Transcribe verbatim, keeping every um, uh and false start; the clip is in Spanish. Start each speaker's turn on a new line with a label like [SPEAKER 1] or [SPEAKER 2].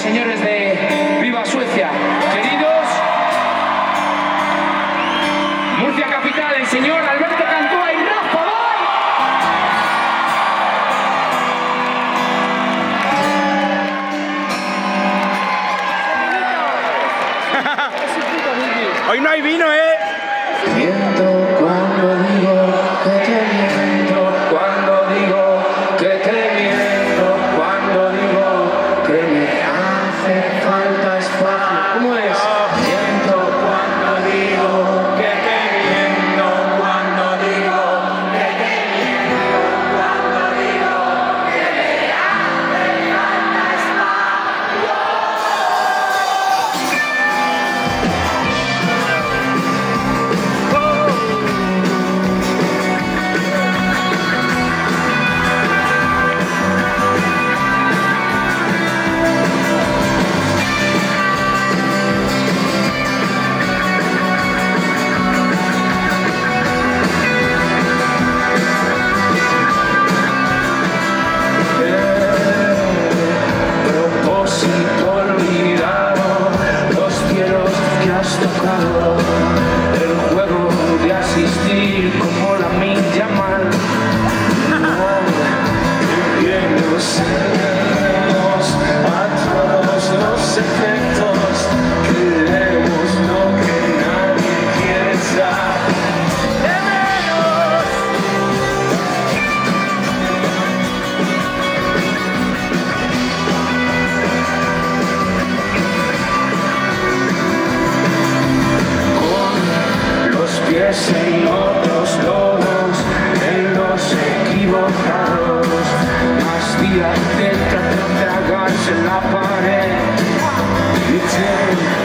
[SPEAKER 1] señores de Viva Suecia. Queridos, Murcia Capital, el señor Alberto Cantúa y Rafa Boy.
[SPEAKER 2] Hoy no hay vino, ¿eh?
[SPEAKER 1] Miento cuando digo que te miento, cuando digo que te miento, cuando digo que me hace falta espacio. ¿Cómo es? Miento cuando digo que te miento, cuando digo que te miento, cuando digo que me hace falta espacio. El juego de asistir como la milla mal. Bienvenidos a todos los efectos. Queremos lo que nadie quiere saber. Pies en otros lodos, en los equivocados, más días de tratar de tragarse en la pared.